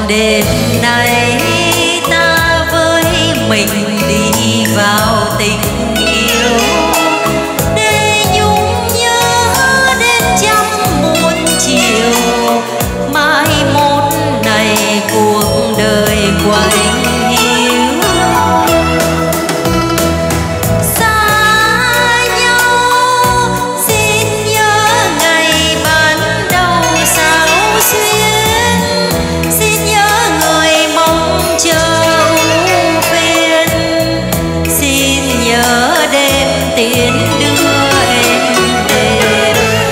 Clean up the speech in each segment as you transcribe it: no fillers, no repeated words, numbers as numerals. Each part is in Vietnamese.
đêm nay ta với mình đi vào tình yêu, để nhung nhớ đến trăm muôn chiều. Mai mốt này cuộc đời quạnh hiu, xa nhau xin nhớ ngày ban đầu sao xuyên, xin nhớ người mong chờ ưu phiền, xin nhớ đêm tiến đưa em đến.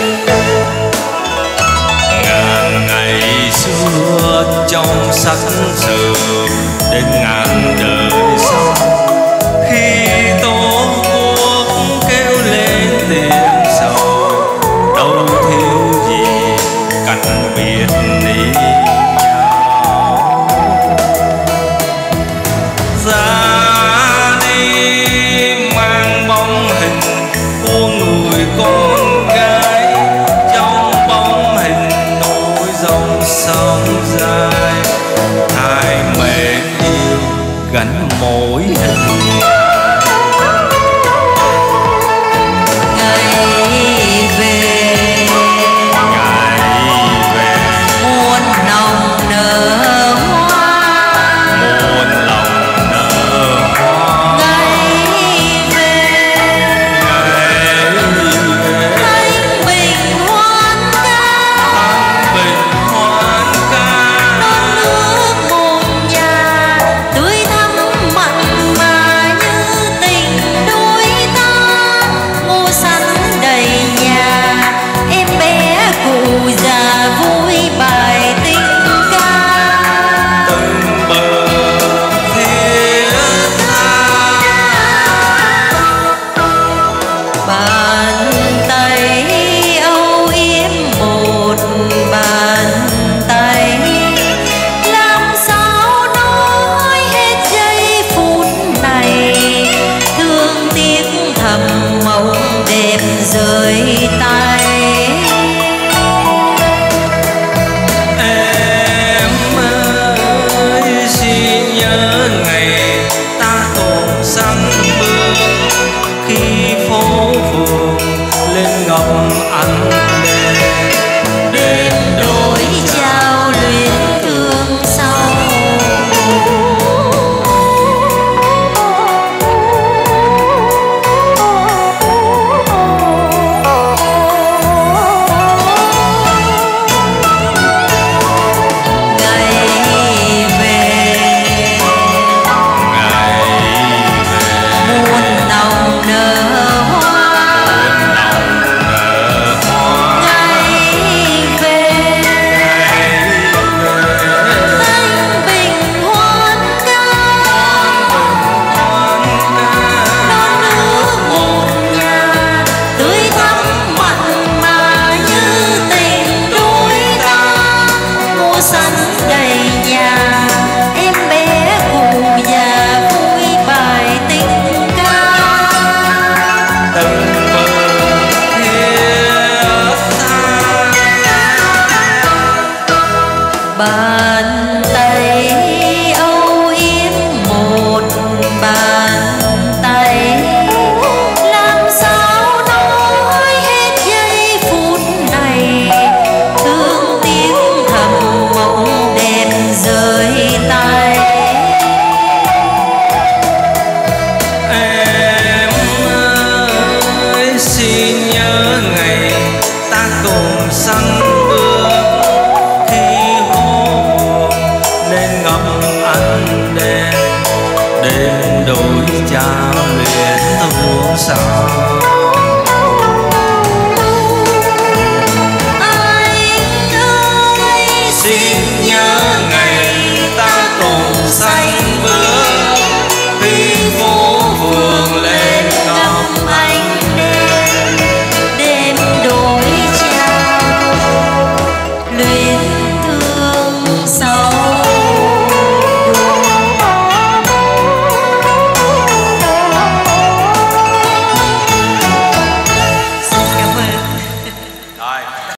Ngàn ngày xưa trong sách sử đến ngàn đời sau, khi tổ quốc kêu lên tiếng sầu, đâu thiếu gì cảnh biệt ly nhau. Ra đi mang bóng hình của người con gái, trong bóng hình nối dòng sông dài. Hai mẹ yêu gánh mỗi hình Ngày về muôn lòng nở hoa, muôn lòng nở hoa. ngày về thanh bình hoan ca, Bình hoan ca non nước một nhà tươi thắm mặn mà như tình đôi ta. Ngô sắn đầy nhà em bé cụ già vui bài tình ca. từng bờ thiết tha. Bàn tay âu yếm một bàn tay, làm sao nói hết giây phút này. Thương tiếc thầm mộng đẹp rơi tay. Em ơi xin nhớ ngày ta cùng săn bước, khi phố phường lên ngọc ánh đèn. Đêm đôi trao luyến thương sâu, ngày về muôn lòng nở hoa, ngày về thanh bình hoan ca, non nước một nhà tươi thắm mặn mà như tình đôi ta. Ngô sắn đầy nhà em bé cụ già vui bài tình ca. từng bờ thiết tha. Bàn tay âu yếm một bàn tay, làm sao nói hết giây phút này. Thương tiếc thầm mộng đẹp rơi tay. Em ơi xin nhớ ngày ta cùng săn bước, khi phố phường lên ngọc ánh đèn. Đêm đôi trao luyến thương sao